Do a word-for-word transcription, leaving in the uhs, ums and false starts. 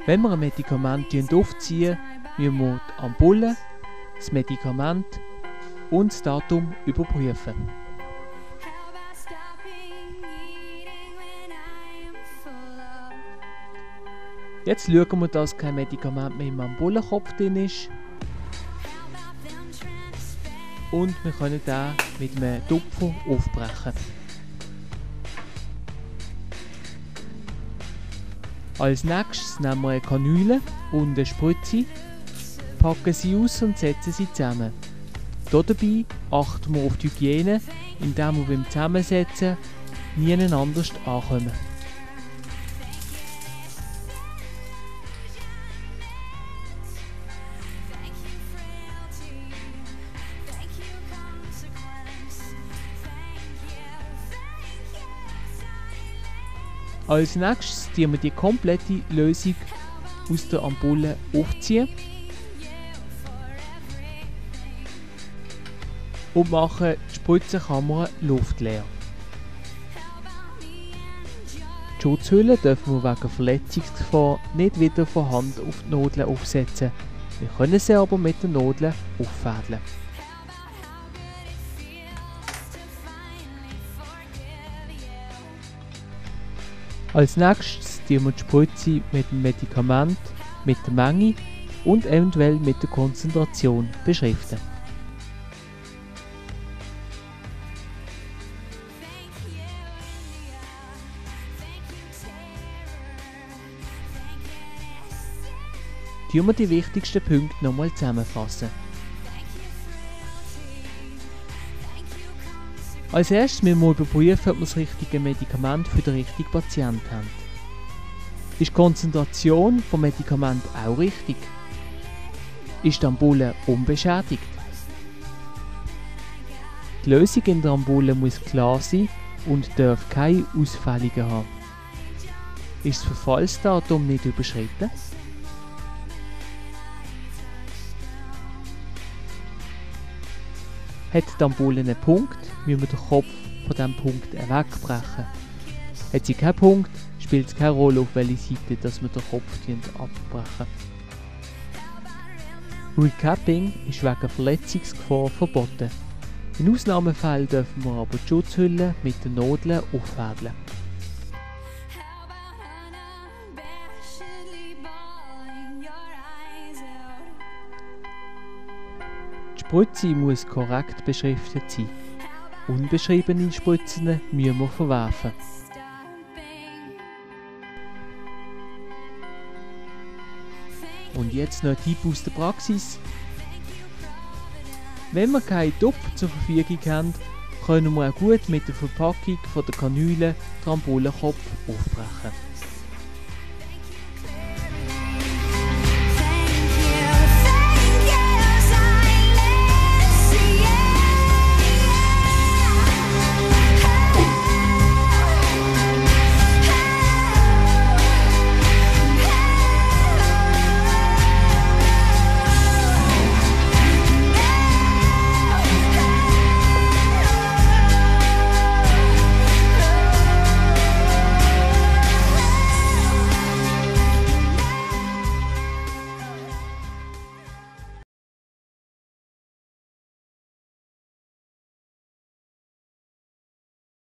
Wenn wir ein Medikament aufziehen, müssen wir die Ampulle, das Medikament und das Datum überprüfen. Jetzt schauen wir, dass kein Medikament mehr im Ampullenkopf drin ist. Und wir können den mit einem Tupfer aufbrechen. Als nächstes nehmen wir eine Kanüle und eine Spritze, packen sie aus und setzen sie zusammen. Dabei achten wir auf die Hygiene, indem wir beim Zusammensetzen niemand anders ankommen. Als nächstes ziehen wir die komplette Lösung aus der Ampulle aufziehen und machen die Spritzenkammer luftleer. Die Schutzhülle dürfen wir wegen Verletzungsgefahr nicht wieder von Hand auf die Nadeln aufsetzen. Wir können sie aber mit den Nadeln auffädeln. Als nächstes ziehen wir die Spritze mit dem Medikament, mit der Menge und eventuell mit der Konzentration beschriften. Tun wir die wichtigsten Punkte nochmal zusammenfassen. Als erstes müssen wir überprüfen, ob wir das richtige Medikament für den richtigen Patienten haben. Ist die Konzentration des Medikaments auch richtig? Ist die Ampulle unbeschädigt? Die Lösung in der Ampulle muss klar sein und darf keine Ausfällungen haben. Ist das Verfallsdatum nicht überschritten? Hat die Ampulle einen Punkt, müssen wir den Kopf von diesem Punkt wegbrechen. Hat sie keinen Punkt, spielt es keine Rolle, auf welche Seite dass wir den Kopf abbrechen. Recapping ist wegen Verletzungsgefahr verboten. In Ausnahmefällen dürfen wir aber die Schutzhülle mit den Nadeln auffädeln. Die Spritze muss korrekt beschriftet sein. Unbeschriebene Spritzen müssen wir verwerfen. Und jetzt noch ein Tipp aus der Praxis. Wenn wir keinen Tupfer zur Verfügung haben, können wir auch gut mit der Verpackung von der Kanüle den Ampullenkopf aufbrechen.